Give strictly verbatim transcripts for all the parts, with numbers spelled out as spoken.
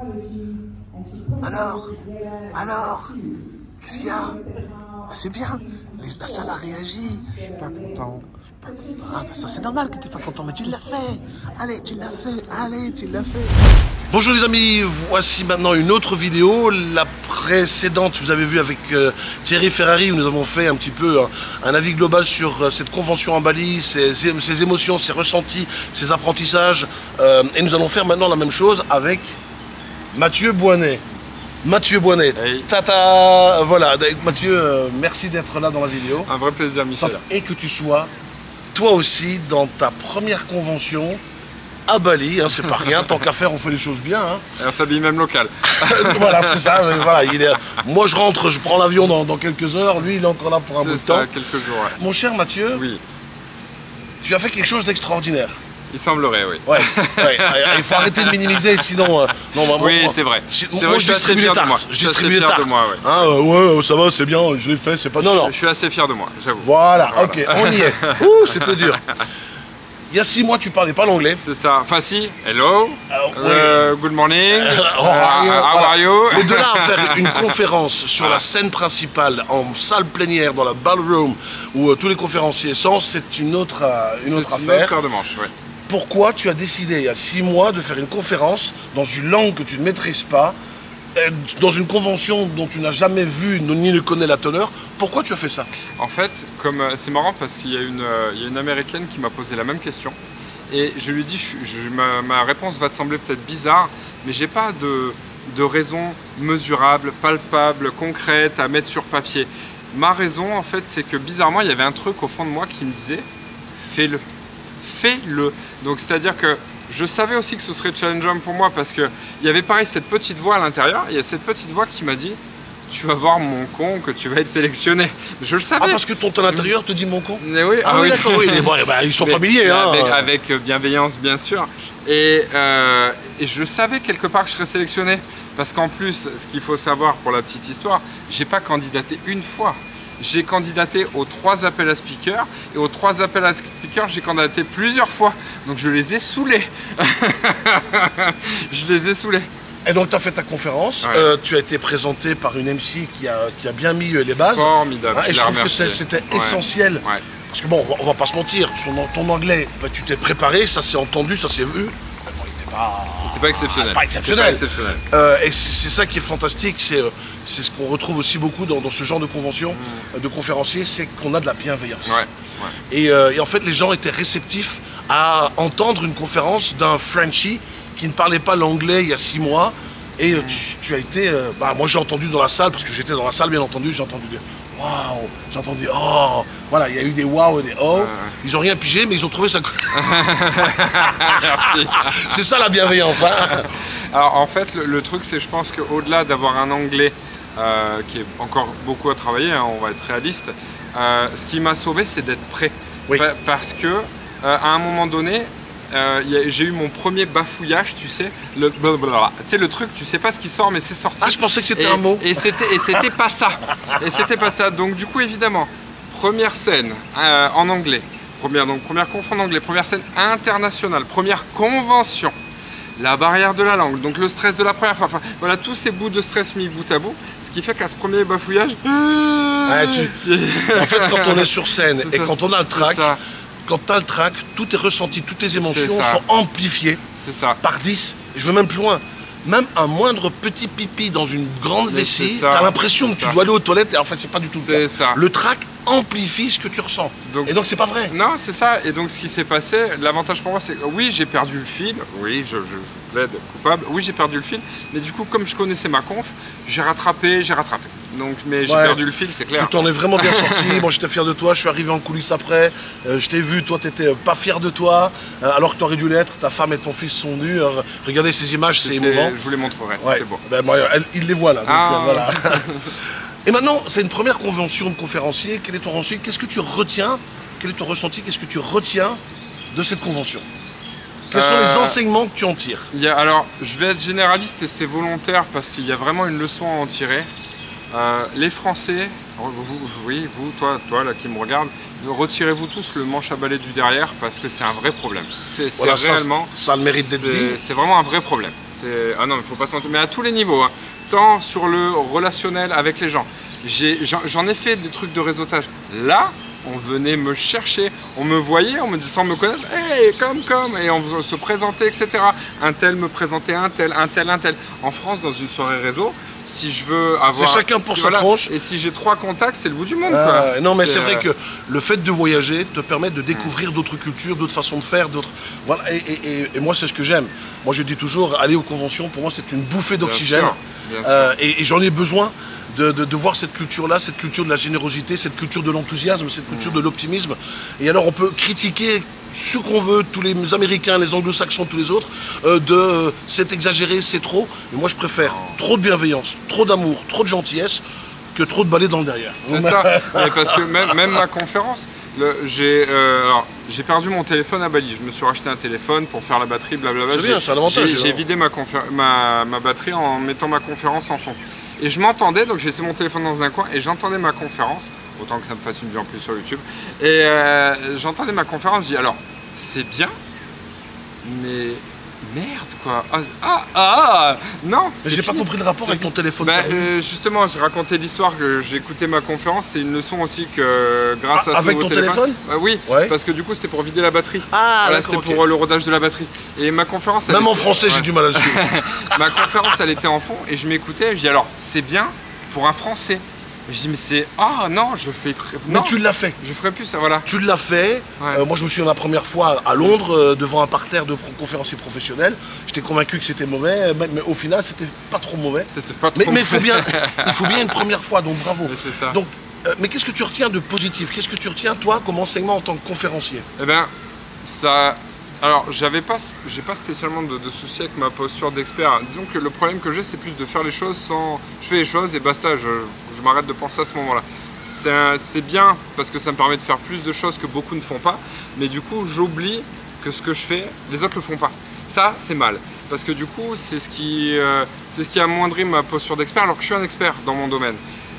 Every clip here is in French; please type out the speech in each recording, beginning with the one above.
Alors Alors Qu'est-ce qu'il y a? Ah, c'est bien, la salle a réagi. Je suis pas content. Ah bah ça c'est normal que tu n'es pas content, mais tu l'as fait. Allez, tu l'as fait, allez, tu l'as fait. Bonjour les amis, voici maintenant une autre vidéo. La précédente, vous avez vu avec euh, Thierry Ferrari, où nous avons fait un petit peu un, un avis global sur euh, cette convention à Bali, ses, ses émotions, ses ressentis, ses apprentissages. Euh, et nous allons faire maintenant la même chose avec Mathieu Boisnet. Mathieu Boisnet, hey. Tata, voilà, Mathieu, euh, merci d'être là dans la vidéo. Un vrai plaisir, Michel. Et que tu sois, toi aussi, dans ta première convention à Bali, hein, c'est pas rien, tant qu'à faire, on fait les choses bien. Hein. Et on s'habille même local. Voilà, c'est ça, voilà, il est... moi je rentre, je prends l'avion dans, dans quelques heures, lui il est encore là pour un bout de ça, temps. quelques jours, ouais. Mon cher Mathieu, oui. Tu as fait quelque chose d'extraordinaire. Il semblerait, oui. Ouais, ouais, il faut arrêter de minimiser, sinon... Euh, non, moi, oui, moi, c'est vrai. Si, moi, moi je, je distribue les tartes. Je, je distribue les tartes. De moi, ouais. Hein, euh, ouais, ça va, c'est bien, je l'ai fait, c'est pas... Non, non. Je suis assez fier de moi, j'avoue. Voilà, voilà, ok, on y est. Ouh, c'était dur. Il y a six mois, tu parlais pas l'anglais. C'est ça. Enfin, si. Hello. Uh, uh, good morning. Uh, how are you? Uh, how are you? Mais de là à faire une conférence sur la scène principale, en salle plénière, dans la ballroom, où euh, tous les conférenciers sont, c'est une autre, euh, une autre une affaire. Une autre paire de manches, ouais. Pourquoi tu as décidé, il y a six mois, de faire une conférence dans une langue que tu ne maîtrises pas, dans une convention dont tu n'as jamais vu ni ne connais la teneur? Pourquoi tu as fait ça? En fait, comme c'est marrant parce qu'il y a une, euh, il y a une américaine qui m'a posé la même question et je lui ai dit, je, je, ma, ma réponse va te sembler peut-être bizarre, mais j'ai pas de, de raison mesurable, palpable, concrète à mettre sur papier. Ma raison, en fait, c'est que bizarrement, il y avait un truc au fond de moi qui me disait, fais-le, fais-le. Donc c'est-à-dire que je savais aussi que ce serait challengeant pour moi parce qu'il y avait pareil cette petite voix à l'intérieur, il y a cette petite voix qui m'a dit tu vas voir mon con que tu vas être sélectionné. Je le savais. Ah parce que ton ton intérieur te dit mon con? Mais oui, ah, ah oui, d'accord, oui, bon, bah, ils sont mais, familiers. Mais hein. avec, avec bienveillance bien sûr. Et, euh, et je savais quelque part que je serais sélectionné. Parce qu'en plus, ce qu'il faut savoir pour la petite histoire, j'ai pas candidaté une fois. J'ai candidaté aux trois appels à speaker et aux trois appels à speaker, j'ai candidaté plusieurs fois. Donc je les ai saoulés. Je les ai saoulés. Et donc tu as fait ta conférence, ouais. euh, tu as été présenté par une M C qui a, qui a bien mis les bases. Formidable. Hein, et je trouve remercié. que c'était ouais. essentiel. Ouais. Parce que bon, on va pas se mentir, son, ton anglais, bah, tu t'es préparé, ça s'est entendu, ça s'est vu. Bon, il n'était pas, pas exceptionnel. Pas exceptionnel. Pas exceptionnel. Euh, et c'est ça qui est fantastique, c'est ce qu'on retrouve aussi beaucoup dans, dans ce genre de convention, mmh. de conférenciers, c'est qu'on a de la bienveillance. Ouais. Ouais. Et, euh, et en fait, les gens étaient réceptifs à entendre une conférence d'un Frenchie qui ne parlait pas l'anglais il y a six mois. Et mmh. tu, tu as été, euh, bah, moi j'ai entendu dans la salle, parce que j'étais dans la salle bien entendu, j'ai entendu des waouh, j'ai entendu oh, voilà, il y a eu des waouh et des oh, ouais. Ils ont rien pigé mais ils ont trouvé ça. Merci. C'est ça la bienveillance. Hein. Alors en fait le, le truc c'est je pense qu'au-delà d'avoir un anglais euh, qui est encore beaucoup à travailler, hein, on va être réaliste, euh, ce qui m'a sauvé c'est d'être prêt. Oui. Parce que euh, à un moment donné, Euh, j'ai eu mon premier bafouillage, tu sais, le blablabla. Tu sais le truc, tu sais pas ce qui sort mais c'est sorti. Ah, je pensais que c'était un mot. Et c'était et c'était pas ça. Et c'était pas ça. Donc du coup évidemment, première scène euh, en anglais, première donc première conf en anglais, première scène internationale, première convention, la barrière de la langue, donc le stress de la première fois. Enfin voilà tous ces bouts de stress mis bout à bout, ce qui fait qu'à ce premier bafouillage. Ouais, tu... En fait, quand on est sur scène et ça. quand on a le trac. Quand tu as le trac, tous tes ressentis, toutes tes émotions sont amplifiées ça. par dix. Et je vais même plus loin. Même un moindre petit pipi dans une grande vessie, tu as l'impression que ça. tu dois aller aux toilettes et en fait c'est pas du tout le cas. Ça. Le trac amplifie ce que tu ressens. Donc, et donc c'est pas vrai. Non, c'est ça. Et donc ce qui s'est passé, l'avantage pour moi c'est que oui j'ai perdu le fil, oui je, je, je plaide coupable, oui j'ai perdu le fil, mais du coup comme je connaissais ma conf, j'ai rattrapé, j'ai rattrapé. Donc, mais j'ai ouais, perdu le fil, c'est clair. Tu t'en es vraiment bien sorti. Bon, j'étais fier de toi. Je suis arrivé en coulisses après. Euh, je t'ai vu. Toi, t'étais pas fier de toi, euh, alors que t'aurais dû l'être. Ta femme et ton fils sont nus. Euh, regardez ces images, c'est émouvant. Je vous les montrerai. Ouais. C'est beau. Ben, moi, elle, il les voit là. Donc, ah. euh, voilà. Et maintenant, c'est une première convention de conférencier. Quel est ton ensuite Qu'est-ce que tu retiens Quel est ton ressenti Qu'est-ce que tu retiens de cette convention? Quels euh, sont les enseignements que tu en tires? Il y a, alors, je vais être généraliste et c'est volontaire parce qu'il y a vraiment une leçon à en tirer. Euh, les Français, vous, oui, vous, toi, toi là qui me regarde, retirez-vous tous le manche à balai du derrière parce que c'est un vrai problème. C'est voilà, réellement, ça, ça a le mérite d'être dit. C'est vraiment un vrai problème. c'est... Ah non, il faut pas se mentir, mais à tous les niveaux, hein. Tant sur le relationnel avec les gens. J'en ai, ai fait des trucs de réseautage. Là, on venait me chercher, on me voyait, on me disait sans me connaître, hey, comme, comme, et on se présentait, et cetera. Un tel me présentait un tel, un tel, un tel. En France, dans une soirée réseau, si je veux avoir... C'est chacun pour si, sa voilà, tranche. Et si j'ai trois contacts, c'est le bout du monde. Ah, quoi. Non, mais c'est euh... vrai que le fait de voyager te permet de découvrir d'autres cultures, d'autres façons de faire, d'autres... Voilà, et, et, et moi, c'est ce que j'aime. Moi, je dis toujours, aller aux conventions, pour moi, c'est une bouffée d'oxygène. Euh, et et j'en ai besoin. De, de, de voir cette culture-là, cette culture de la générosité, cette culture de l'enthousiasme, cette culture mmh. de l'optimisme. Et alors on peut critiquer ce qu'on veut, tous les Américains, les Anglo-Saxons, tous les autres, euh, de euh, c'est exagéré, c'est trop. Mais moi je préfère trop de bienveillance, trop d'amour, trop de gentillesse, que trop de balais dans le derrière. C'est ça, mais parce que même, même ma conférence, j'ai euh, perdu mon téléphone à Bali. Je me suis racheté un téléphone pour faire la batterie, blablabla. C'est bien, c'est un avantage. J'ai vidé ma, ma, ma batterie en mettant ma conférence en fond. Et je m'entendais, donc j'ai laissé mon téléphone dans un coin et j'entendais ma conférence, autant que ça me fasse une vue en plus sur YouTube. Et euh, j'entendais ma conférence, je dis alors, c'est bien, mais merde quoi. Ah, ah, ah non. Mais j'ai pas compris le rapport avec ton téléphone. Bah, euh, justement, j'ai raconté l'histoire que j'ai écouté ma conférence. C'est une leçon aussi que grâce ah, à ce avec nouveau ton téléphone. téléphone bah, Oui, ouais. Parce que du coup, c'est pour vider la batterie. Ah, voilà, c'était okay. pour le rodage de la batterie. Et ma conférence. Même elle en était... français, ouais. j'ai du mal à le suivre. Ma conférence, elle était en fond et je m'écoutais. Je dis alors, c'est bien pour un Français. Je dis mais c'est ah non je fais non, mais tu l'as fait. Je ferai plus ça voilà. Tu l'as fait. Ouais. Euh, moi je me souviens la première fois à Londres euh, devant un parterre de conférenciers professionnels. J'étais convaincu que c'était mauvais, mais, mais au final c'était pas trop mauvais. C'était pas trop mais, mauvais. Mais il faut bien, il faut bien une première fois donc bravo. C'est ça. Donc euh, mais qu'est-ce que tu retiens de positif? Qu'est-ce que tu retiens toi comme enseignement en tant que conférencier? Eh bien ça. Alors, j'avais pas, j'ai pas spécialement de, de soucis avec ma posture d'expert. Disons que le problème que j'ai, c'est plus de faire les choses sans... Je fais les choses et basta, je, je m'arrête de penser à ce moment-là. C'est bien parce que ça me permet de faire plus de choses que beaucoup ne font pas, mais du coup, j'oublie que ce que je fais, les autres le font pas. Ça, c'est mal, parce que du coup, c'est ce qui, euh, c'est ce qui amoindrit ma posture d'expert, alors que je suis un expert dans mon domaine.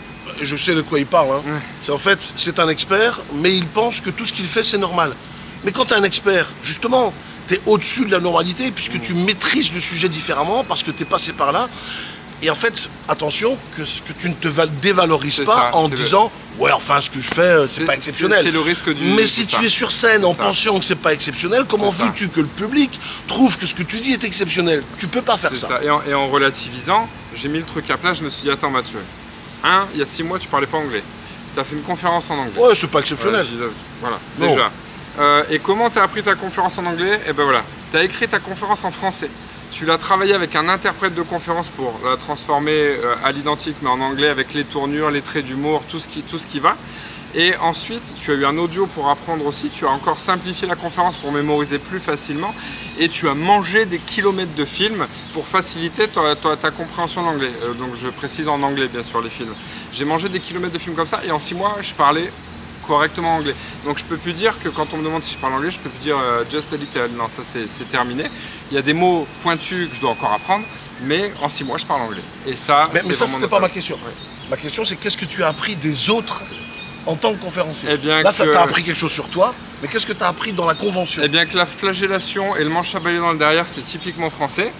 Je sais de quoi il parle. Hein. Ouais. C'est en fait, c'est un expert, mais il pense que tout ce qu'il fait, c'est normal. Mais quand tu es un expert, justement, tu es au-dessus de la normalité puisque mmh. tu maîtrises le sujet différemment parce que tu es passé par là. Et en fait, attention, que, que tu ne te dévalorises pas ça, en disant le... « Ouais, enfin, ce que je fais, c'est pas exceptionnel. » C'est le risque du... Mais si tu ça. es sur scène en ça. pensant que c'est pas exceptionnel, comment veux-tu que le public trouve que ce que tu dis est exceptionnel? Tu peux pas faire ça. ça. Et, en, et en relativisant, j'ai mis le truc à plat, je me suis dit « Attends Mathieu, hein, il y a six mois, tu parlais pas anglais. Tu as fait une conférence en anglais. » Ouais, c'est pas exceptionnel. Voilà, voilà. déjà. Euh, et comment tu as appris ta conférence en anglais? Eh ben voilà, tu as écrit ta conférence en français. Tu l'as travaillé avec un interprète de conférence pour la transformer euh, à l'identique, mais en anglais avec les tournures, les traits d'humour, tout ce qui, tout ce qui va. Et ensuite, tu as eu un audio pour apprendre aussi. Tu as encore simplifié la conférence pour mémoriser plus facilement. Et tu as mangé des kilomètres de films pour faciliter ta, ta, ta compréhension de l'anglais. Euh, donc je précise en anglais, bien sûr, les films. J'ai mangé des kilomètres de films comme ça et en six mois, je parlais correctement anglais. Donc je peux plus dire que quand on me demande si je parle anglais, je peux plus dire euh, just a little. Non, ça c'est terminé. Il y a des mots pointus que je dois encore apprendre, mais en six mois je parle anglais. Et ça, mais, mais ça c'était pas ma question. Ouais. Ma question c'est qu'est-ce que tu as appris des autres en tant que conférencier? Eh bien Là, que... ça t'a appris quelque chose sur toi, mais qu'est-ce que tu as appris dans la convention? Eh bien que la flagellation et le manche à balai dans le derrière, c'est typiquement français.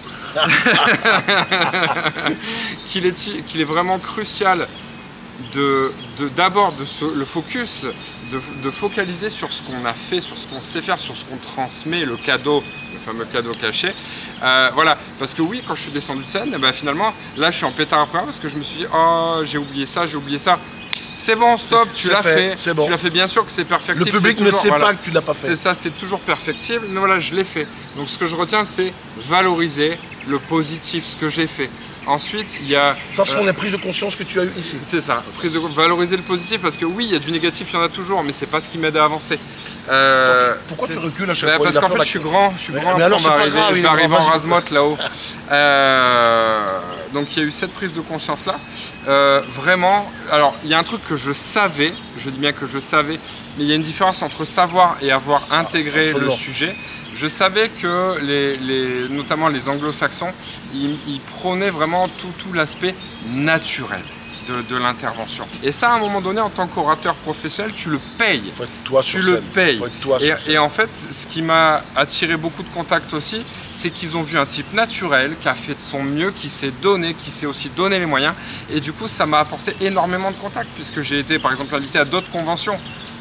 Qu'il est, qu'il est vraiment crucial de d'abord de, de ce, le focus, de, de focaliser sur ce qu'on a fait, sur ce qu'on sait faire, sur ce qu'on transmet, le cadeau, le fameux cadeau caché. Euh, voilà, parce que oui, quand je suis descendu de scène, eh ben, finalement, là je suis en pétard après parce que je me suis dit, oh, j'ai oublié ça, j'ai oublié ça. C'est bon, stop, tu l'as fait, fait. Bon. Tu l'as fait, bien sûr que c'est perfectible. Le public ne sait voilà, pas que tu l'as pas fait. C'est ça, c'est toujours perfectible, mais voilà, je l'ai fait. Donc ce que je retiens, c'est valoriser le positif, ce que j'ai fait. Ensuite, il y a... Ça, ce sont euh, les prises de conscience que tu as eues ici. C'est ça, prise de, valoriser le positif, parce que oui, il y a du négatif, il y en a toujours, mais c'est pas ce qui m'aide à avancer. Euh, Donc, pourquoi tu recules à chaque bah, fois? Parce qu'en fait, je suis grand, je suis mais, grand, mais alors, je vais grave, arriver, arriver en rasemotte là-haut. euh, donc il y a eu cette prise de conscience-là. Euh, vraiment, alors, il y a un truc que je savais, je dis bien que je savais, mais il y a une différence entre savoir et avoir intégré ah, le sujet. Je savais que, les, les, notamment les anglo-saxons, ils, ils prônaient vraiment tout, tout l'aspect naturel. de, de l'intervention. Et ça, à un moment donné, en tant qu'orateur professionnel, tu le payes. Faut être toi sur tu scène. le payes. Faut être toi et, sur scène. et en fait, ce qui m'a attiré beaucoup de contacts aussi, c'est qu'ils ont vu un type naturel, qui a fait de son mieux, qui s'est donné, qui s'est aussi donné les moyens. Et du coup, ça m'a apporté énormément de contacts, puisque j'ai été, par exemple, invité à d'autres conventions.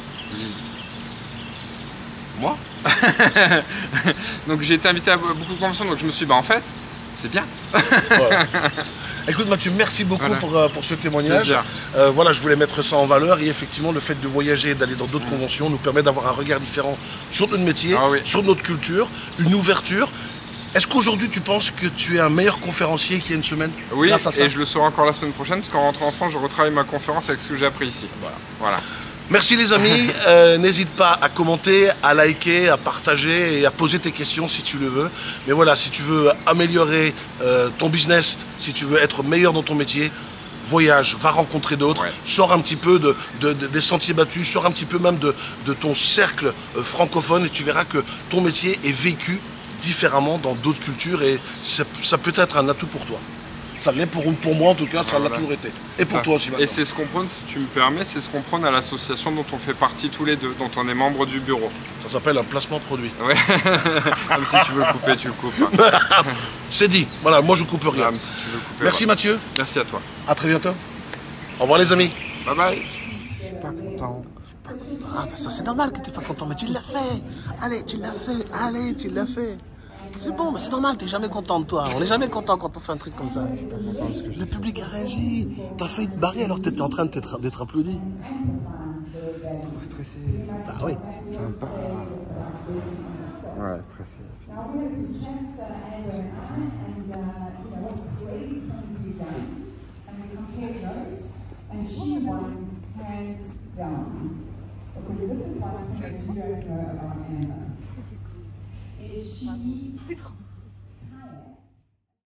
Moi Donc j'ai été invité à beaucoup de conventions, donc je me suis dit, bah en fait, c'est bien. Voilà. Écoute Mathieu, merci beaucoup voilà. pour, euh, pour ce témoignage. Euh, voilà, je voulais mettre ça en valeur et effectivement le fait de voyager et d'aller dans d'autres mmh. conventions nous permet d'avoir un regard différent sur notre métier, ah, oui. sur notre culture, une ouverture. Est-ce qu'aujourd'hui tu penses que tu es un meilleur conférencier qu'il y a une semaine? Oui, grâce à ça? Et je le saurai encore la semaine prochaine parce qu'en rentrant en France, je retravaille ma conférence avec ce que j'ai appris ici. Voilà. voilà. Merci les amis, euh, n'hésite pas à commenter, à liker, à partager et à poser tes questions si tu le veux. Mais voilà, si tu veux améliorer euh, ton business, si tu veux être meilleur dans ton métier, voyage, va rencontrer d'autres, ouais. sors un petit peu de, de, de, des sentiers battus, sors un petit peu même de, de ton cercle euh, francophone et tu verras que ton métier est vécu différemment dans d'autres cultures et ça, ça peut être un atout pour toi. Ça l'est pour, pour moi en tout cas, ça l'a toujours été. Et pour ça. Toi aussi maintenant. Et c'est ce qu'on prône, si tu me permets, c'est ce qu'on prône à l'association dont on fait partie tous les deux, dont on est membre du bureau. Ça s'appelle un placement produit. Ouais. Comme si tu veux le couper, tu le coupes. C'est dit. Voilà, moi je coupe rien. Même si tu veux couper, merci voilà. Mathieu. Merci à toi. À très bientôt. Au revoir les amis. Bye bye. Je suis pas content. Je suis pas content. Ah bah ça c'est normal que tu n'es pas content, mais tu l'as fait. Allez, tu l'as fait. Allez, tu l'as fait. C'est bon, mais c'est normal, t'es jamais content de toi. On n'est jamais content quand on fait un truc comme ça. Le public a réagi. T'as failli te barrer alors que t'étais en train d'être applaudi. Trop stressé. Bah oui. Enfin, pas... Ouais, stressé. C'est trop.